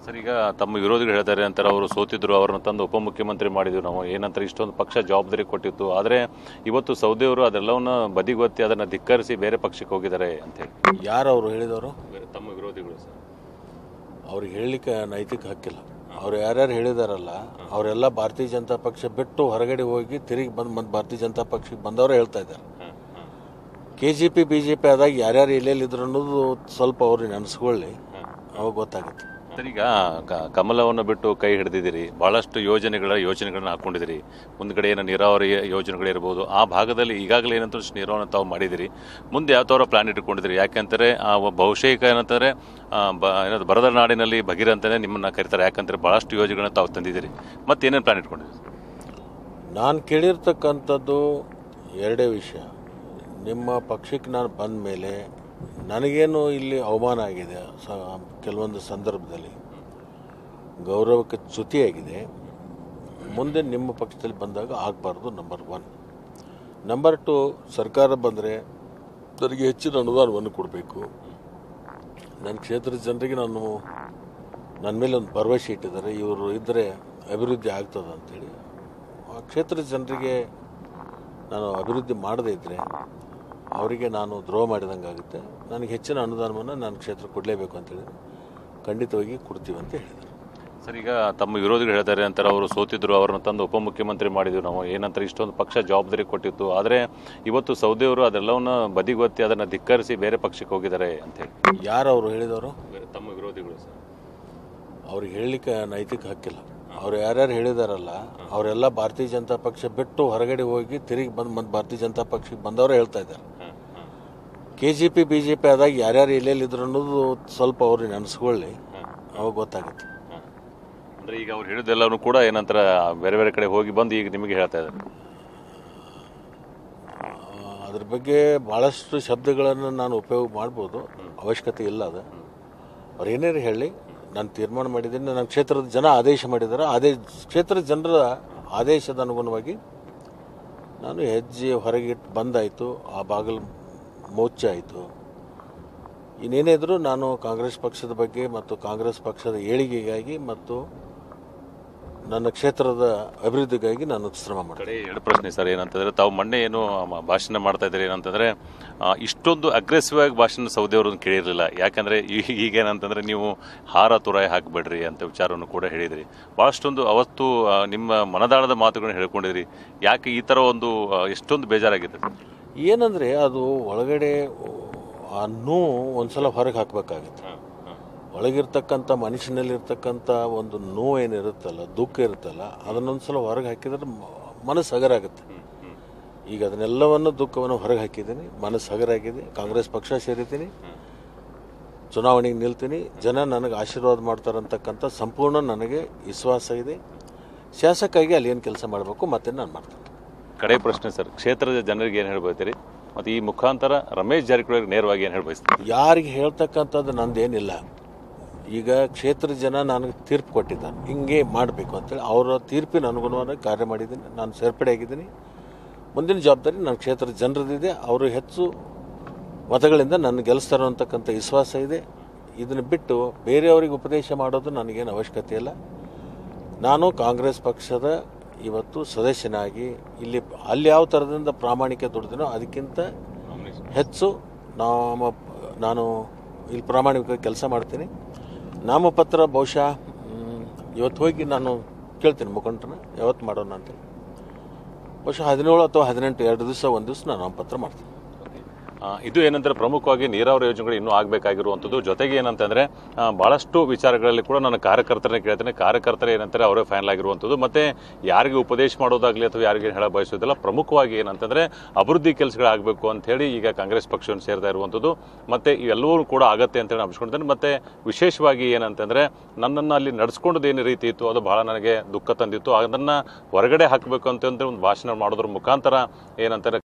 Sir, ಈಗ ತಮ್ಮ ವಿರೋಧಿಗಳು ಹೇಳ್ತಾರೆ ಅಂತಾರೆ, ಅವರು ಸೋತಿದ್ರು, ಅವ್ರನ್ನ ತಂದು ಉಪಮುಖ್ಯಮಂತ್ರಿ ಮಾಡಿದ್ವಿ ನಾವು, ಏನಂತಾರೆ ಇಷ್ಟೊಂದು ಪಕ್ಷ ಜವಾಬ್ದಾರಿ ಕೊಟ್ಟಿತ್ತು. ಆದರೆ ಇವತ್ತು ಸೌದಿಯವರು ಅದೆಲ್ಲವನ್ನ ಬದಿಗೊತ್ತಿ ಅದನ್ನು ಧಿಕ್ಕರಿಸಿ ಬೇರೆ ಪಕ್ಷಕ್ಕೆ ಹೋಗಿದ್ದಾರೆ ಅಂತೇಳಿ. ಯಾರು ಅವರು ಹೇಳಿದವರು? ತಮ್ಮ ವಿರೋಧಿಗಳು ಸರ್. ಅವ್ರಿಗೆ ಹೇಳಲಿಕ್ಕೆ ನೈತಿಕ ಹಕ್ಕಿಲ್ಲ. ಅವ್ರು ಯಾರ್ಯಾರು ಹೇಳಿದಾರಲ್ಲ ಅವರೆಲ್ಲ ಭಾರತೀಯ ಜನತಾ ಪಕ್ಷ ಬಿಟ್ಟು ಹೊರಗಡೆ ಹೋಗಿ ತಿರುಗಿ ಬಂದು ಭಾರತೀಯ ಜನತಾ ಪಕ್ಷಕ್ಕೆ ಬಂದವರು ಹೇಳ್ತಾ ಇದ್ದಾರೆ. KJP BJP ಆದಾಗ ಯಾರ್ಯಾರು ಎಲ್ಲೆಲ್ಲಿದ್ರು ಅನ್ನೋದು ಸ್ವಲ್ಪ ಅವ್ರಿಗೆ ನೆನೆಸ್ಕೊಳ್ಳಿ, ಅವಾಗ ಗೊತ್ತಾಗುತ್ತೆ. ಸರ್, ಈಗ ಕಮಲವನ್ನು ಬಿಟ್ಟು ಕೈ ಹಿಡಿದಿದ್ದೀರಿ, ಬಹಳಷ್ಟು ಯೋಜನೆಗಳನ್ನ ಹಾಕೊಂಡಿದ್ದೀರಿ. ಮುಂದ್ಗಡೆ ಏನೋ ನೀರಾವರಿ ಯೋಜನೆಗಳಿರ್ಬೋದು, ಆ ಭಾಗದಲ್ಲಿ ಈಗಾಗಲೇ ಏನಂತ ನೀರಾವರಿ ತಾವು ಮಾಡಿದಿರಿ. ಮುಂದೆ ಯಾವ ಥರ ಪ್ಲಾನ್ ಇಟ್ಕೊಂಡಿದ್ದೀರಿ? ಯಾಕೆಂದರೆ ಬಹುಶಃ ಏನಂತಾರೆ ಬರದ ನಾಡಿನಲ್ಲಿ ಭಗೀರ ಅಂತಲೇ ನಿಮ್ಮನ್ನು ಕರೀತಾರೆ. ಯಾಕಂದರೆ ಬಹಳಷ್ಟು ಯೋಜನೆಗಳನ್ನ ತಾವು ತಂದಿದ್ದೀರಿ. ಮತ್ತೇನೇನು ಪ್ಲಾನ್ ಇಟ್ಕೊಂಡಿದ್ದೀರಿ? ನಾನು ಕೇಳಿರ್ತಕ್ಕಂಥದ್ದು ಎರಡೇ ವಿಷಯ. ನಿಮ್ಮ ಪಕ್ಷಕ್ಕೆ ನಾನು ಬಂದ ಮೇಲೆ ನನಗೇನು ಇಲ್ಲಿ ಅವಮಾನ ಆಗಿದೆ, ಕೆಲವೊಂದು ಸಂದರ್ಭದಲ್ಲಿ ಗೌರವಕ್ಕೆ ಚ್ಯುತಿಯಾಗಿದೆ. ಮುಂದೆ ನಿಮ್ಮ ಪಕ್ಷದಲ್ಲಿ ಬಂದಾಗ ಆಗಬಾರ್ದು. ನಂಬರ್ 1. ನಂಬರ್ 2, ಸರ್ಕಾರ ಬಂದರೆ ನನಗೆ ಹೆಚ್ಚಿನ ಅನುದಾನವನ್ನು ಕೊಡಬೇಕು. ನನ್ನ ಕ್ಷೇತ್ರದ ಜನರಿಗೆ ನನ್ನ ಮೇಲೆ ಒಂದು ಭರವಸೆ ಇಟ್ಟಿದ್ದಾರೆ, ಇವರು ಇದ್ದರೆ ಅಭಿವೃದ್ಧಿ ಆಗ್ತದೆ ಅಂಥೇಳಿ. ಆ ಕ್ಷೇತ್ರದ ಜನರಿಗೆ ನಾನು ಅಭಿವೃದ್ಧಿ ಮಾಡದೇ ಇದ್ದರೆ ಅವರಿಗೆ ನಾನು ದ್ರೋಹ ಮಾಡಿದಂಗೆ ಆಗುತ್ತೆ. ನನಗೆ ಹೆಚ್ಚಿನ ಅನುದಾನವನ್ನು ನನ್ನ ಕ್ಷೇತ್ರ ಕೊಡಲೇಬೇಕು ಅಂತೇಳಿ ಖಂಡಿತವಾಗಿ ಕೊಡ್ತೀವಿ ಅಂತ ಹೇಳಿದರು. ಸರ್, ಈಗ ತಮ್ಮ ವಿರೋಧಿಗಳು ಹೇಳ್ತಾರೆ ಅಂತಾರೆ, ಅವರು ಸೋತಿದ್ರು, ಅವ್ರನ್ನ ತಂದು ಉಪಮುಖ್ಯಮಂತ್ರಿ ಮಾಡಿದ್ವಿ ನಾವು, ಏನಂತಾರೆ ಇಷ್ಟೊಂದು ಪಕ್ಷ ಜವಾಬ್ದಾರಿ ಕೊಟ್ಟಿತ್ತು. ಆದರೆ ಇವತ್ತು ಸೌದಿಯವರು ಅದೆಲ್ಲವನ್ನ ಬದಿಗೊತ್ತಿ ಅದನ್ನು ಧಿಕ್ಕರಿಸಿ ಬೇರೆ ಪಕ್ಷಕ್ಕೆ ಹೋಗಿದ್ದಾರೆ ಅಂತೇಳಿ. ಯಾರು ಅವರು ಹೇಳಿದವರು? ತಮ್ಮ ವಿರೋಧಿಗಳು ಸರ್. ಅವ್ರಿಗೆ ಹೇಳಲಿಕ್ಕೆ ನೈತಿಕ ಹಕ್ಕಿಲ್ಲ. ಅವ್ರು ಯಾರ್ಯಾರು ಹೇಳಿದಾರಲ್ಲ ಅವರೆಲ್ಲ ಭಾರತೀಯ ಜನತಾ ಪಕ್ಷ ಬಿಟ್ಟು ಹೊರಗಡೆ ಹೋಗಿ ತಿರುಗಿ ಬಂದು ಭಾರತೀಯ ಜನತಾ ಪಕ್ಷಕ್ಕೆ ಬಂದವರು ಹೇಳ್ತಾ ಇದ್ದಾರೆ. KJP BJP ಆದಾಗ ಯಾರ್ಯಾರು ಎಲ್ಲೆಲ್ಲಿದ್ರು ಅನ್ನೋದು ಸ್ವಲ್ಪ ಅವ್ರಿಗೆ ನೆನೆಸ್ಕೊಳ್ಳಿ, ಅವಾಗ ಗೊತ್ತಾಗುತ್ತೆ. ಅಂದರೆ ಈಗ ಅವ್ರು ಹೇಳಿದ್ದೆಲ್ಲವೂ ಕೂಡ ಏನಂತಾರೆ ಬೇರೆ ಬೇರೆ ಕಡೆ ಹೋಗಿ ಬಂದು ಈಗ ನಿಮಗೆ ಹೇಳ್ತಾ ಇದ್ದಾರೆ. ಅದ್ರ ಬಗ್ಗೆ ಭಾಳಷ್ಟು ಶಬ್ದಗಳನ್ನು ನಾನು ಉಪಯೋಗ ಮಾಡ್ಬೋದು, ಅವಶ್ಯಕತೆ ಇಲ್ಲ. ಅದು ಅವ್ರು ಏನೇನು ಹೇಳಿ ನಾನು ತೀರ್ಮಾನ ಮಾಡಿದ್ದೀನಿ. ನನ್ನ ಕ್ಷೇತ್ರದ ಜನ ಆದೇಶ ಮಾಡಿದ್ದಾರೆ. ಕ್ಷೇತ್ರದ ಜನರ ಆದೇಶದ ಅನುಗುಣವಾಗಿ ನಾನು ಹೆಜ್ಜೆ ಹೊರಗಿಟ್ಟು ಬಂದಾಯಿತು, ಆ ಬಾಗಿಲು ಮುಚ್ಚಾಯಿತು. ಇನ್ನೇನೇ ಇದ್ರೂ ನಾನು ಕಾಂಗ್ರೆಸ್ ಪಕ್ಷದ ಬಗ್ಗೆ ಮತ್ತು ಕಾಂಗ್ರೆಸ್ ಪಕ್ಷದ ಏಳಿಗೆಗಾಗಿ ಮತ್ತು ನನ್ನ ಕ್ಷೇತ್ರದ ಅಭಿವೃದ್ಧಿಗಾಗಿ ನಾನು ಶ್ರಮ ಮಾಡ್ತೀನಿ. ಎರಡು ಪ್ರಶ್ನೆ ಸರ್, ಏನಂತಂದರೆ ತಾವು ಮೊನ್ನೆ ಏನು ಭಾಷಣ ಮಾಡ್ತಾ ಇದ್ದೀರಿ ಏನಂತಂದರೆ ಇಷ್ಟೊಂದು ಅಗ್ರೆಸಿವ್ ಆಗಿ ಭಾಷಣ ಸೌದಿಯವ್ರನ್ನ ಕೇಳಿರಲಿಲ್ಲ. ಯಾಕಂದರೆ ಈಗೇನಂತಂದರೆ ನೀವು ಹಾರ ತುರಾಯಿ ಹಾಕಬೇಡ್ರಿ ಅಂತ ವಿಚಾರವನ್ನು ಕೂಡ ಹೇಳಿದಿರಿ. ಭಾಳಷ್ಟೊಂದು ಅವತ್ತು ನಿಮ್ಮ ಮನದಾಳದ ಮಾತುಗಳನ್ನ ಹೇಳ್ಕೊಂಡಿದ್ರಿ. ಯಾಕೆ ಈ ಥರ ಒಂದು ಎಷ್ಟೊಂದು ಬೇಜಾರಾಗಿದೆ? ಏನಂದರೆ ಅದು ಒಳಗಡೆ ಆ ನೋವು ಒಂದ್ಸಲ ಹೊರಗೆ ಹಾಕಬೇಕಾಗುತ್ತೆ. ಒಳಗಿರ್ತಕ್ಕಂಥ ಮನುಷ್ಯನಲ್ಲಿರ್ತಕ್ಕಂಥ ಒಂದು ನೋವು ಏನಿರುತ್ತಲ್ಲ, ದುಃಖ ಇರುತ್ತಲ್ಲ, ಅದನ್ನೊಂದ್ಸಲ ಹೊರಗೆ ಹಾಕಿದ್ರೆ ಮನಸ್ಸು ಹಗರಾಗುತ್ತೆ. ಈಗ ಅದನ್ನೆಲ್ಲವನ್ನು ದುಃಖವನ್ನು ಹೊರಗೆ ಹಾಕಿದ್ದೀನಿ, ಮನಸ್ಸು ಹಗರಾಗಿದೆ. ಕಾಂಗ್ರೆಸ್ ಪಕ್ಷ ಸೇರಿದ್ದೀನಿ, ಚುನಾವಣೆಗೆ ನಿಲ್ತೀನಿ. ಜನ ನನಗೆ ಆಶೀರ್ವಾದ ಮಾಡ್ತಾರಂತಕ್ಕಂಥ ಸಂಪೂರ್ಣ ನನಗೆ ವಿಶ್ವಾಸ ಇದೆ. ಶಾಸಕಾಗಿ ಅಲ್ಲಿ ಏನು ಕೆಲಸ ಮಾಡಬೇಕು ಮತ್ತೆ ನಾನು ಮಾಡ್ತೀನಿ. ಕಡೆ ಪ್ರಶ್ನೆ ಸರ್, ಕ್ಷೇತ್ರದ ಜನರಿಗೆ ಏನು ಹೇಳ್ಬೋತೀರಿ? ಮತ್ತು ಈ ಮುಖಾಂತರ ರಮೇಶ್ ಜಾರಕಿಹೊಳಿ ನೇರವಾಗಿ ಏನು ಹೇಳ್ಬಯಸ್ತೀರಿ? ಯಾರಿಗೆ ಹೇಳ್ತಕ್ಕಂಥದ್ದು ನಂದೇನಿಲ್ಲ. ಈಗ ಕ್ಷೇತ್ರದ ಜನ ನನಗೆ ತೀರ್ಪು ಕೊಟ್ಟಿದ್ದಾರೆ, ಹಿಂಗೆ ಮಾಡಬೇಕು ಅಂತೇಳಿ. ಅವರ ತೀರ್ಪಿನ ಅನುಗುಣವಾಗಿ ಕಾರ್ಯ ಮಾಡಿದ್ದೀನಿ. ನಾನು ಸೇರ್ಪಡೆ ಆಗಿದ್ದೀನಿ. ಮುಂದಿನ ಜವಾಬ್ದಾರಿ ನನ್ನ ಕ್ಷೇತ್ರದ ಜನರದಿದೆ. ಅವರು ಹೆಚ್ಚು ಮತಗಳಿಂದ ನನ್ನ ಗೆಲ್ಲಿಸ್ತಾರೆ ಅಂತಕ್ಕಂಥ ವಿಶ್ವಾಸ ಇದೆ. ಇದನ್ನು ಬಿಟ್ಟು ಬೇರೆಯವರಿಗೆ ಉಪದೇಶ ಮಾಡೋದು ನನಗೇನು ಅವಶ್ಯಕತೆ ಇಲ್ಲ. ನಾನು ಕಾಂಗ್ರೆಸ್ ಪಕ್ಷದ ಇವತ್ತು ಸದಸ್ಯನಾಗಿ ಅಲ್ಲಿ ಯಾವ ಥರದಿಂದ ಪ್ರಾಮಾಣಿಕ ದುಡಿದಿನೋ ಅದಕ್ಕಿಂತ ಹೆಚ್ಚು ನಾನು ಇಲ್ಲಿ ಪ್ರಾಮಾಣಿಕವಾಗಿ ಕೆಲಸ ಮಾಡ್ತೀನಿ. ನಾಮಪತ್ರ ಬಹುಶಃ ಇವತ್ತು ಹೋಗಿ ನಾನು ಕೇಳ್ತೀನಿ ಮುಖಂಡರನ್ನ, ಯಾವತ್ತು ಮಾಡೋಣ ಅಂತೇಳಿ. ಬಹುಶಃ 17 ಅಥವಾ 18 2 ದಿವಸ ಒಂದು ದಿವಸ ನಾನು ನಾಮಪತ್ರ ಮಾಡ್ತೀನಿ. ಇದು ಏನಂದ್ರೆ ಪ್ರಮುಖವಾಗಿ ನೀರಾವರಿ ಯೋಜನೆಗಳು ಇನ್ನೂ ಆಗಬೇಕಾಗಿರುವಂಥದ್ದು. ಜೊತೆಗೆ ಏನಂತಂದರೆ ಭಾಳಷ್ಟು ವಿಚಾರಗಳಲ್ಲಿ ಕೂಡ ನಾನು ಕಾರ್ಯಕರ್ತರನ್ನೇ ಕೇಳ್ತೇನೆ. ಕಾರ್ಯಕರ್ತರು ಏನಂತಾರೆ ಅವರೇ ಫೈನಲ್ ಆಗಿರುವಂಥದ್ದು. ಮತ್ತು ಯಾರಿಗೆ ಉಪದೇಶ ಮಾಡೋದಾಗಲಿ ಅಥವಾ ಯಾರಿಗೆ ಹೇಳ ಬಯಸೋದಿಲ್ಲ. ಪ್ರಮುಖವಾಗಿ ಏನಂತಂದರೆ ಅಭಿವೃದ್ಧಿ ಕೆಲಸಗಳಾಗಬೇಕು ಅಂಥೇಳಿ ಈಗ ಕಾಂಗ್ರೆಸ್ ಪಕ್ಷವನ್ನು ಸೇರ್ತಾ ಇರುವಂಥದ್ದು. ಮತ್ತು ಇವೆಲ್ಲವೂ ಕೂಡ ಆಗತ್ತೆ ಅಂತೇಳಿ ನಾನು ಅನ್ಸ್ಕೊಳ್ತೇನೆ. ಮತ್ತು ವಿಶೇಷವಾಗಿ ಏನಂತಂದರೆ ನನ್ನನ್ನು ಅಲ್ಲಿ ನಡೆಸ್ಕೊಂಡದ್ದು ಏನು ರೀತಿ ಇತ್ತು ಅದು ಭಾಳ ನನಗೆ ದುಃಖ ತಂದಿತ್ತು. ಅದನ್ನು ಹೊರಗಡೆ ಹಾಕಬೇಕು ಅಂತಂದರೆ ಒಂದು ಭಾಷಣ ಮಾಡೋದ್ರ ಮುಖಾಂತರ ಏನಂತಾರೆ